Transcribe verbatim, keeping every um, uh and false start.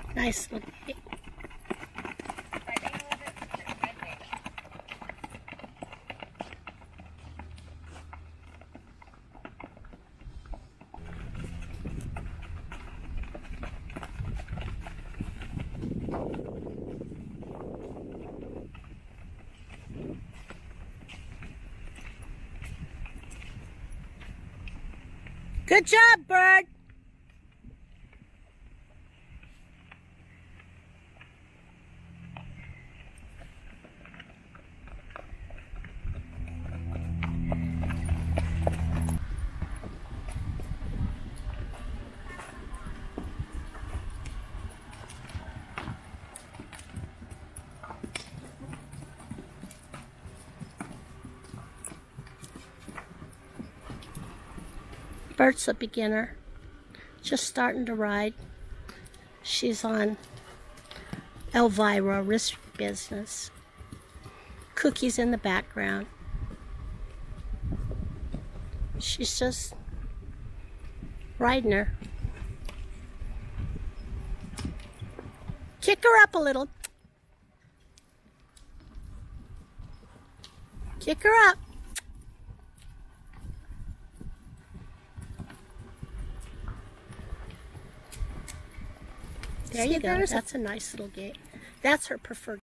Nice little gate. Good job, bird. Bert's a beginner, just starting to ride. She's on Elvira, Risk Business. Cookie's in the background. She's just riding her. Kick her up a little. Kick her up. There you go. That's a nice little gate. That's her preferred.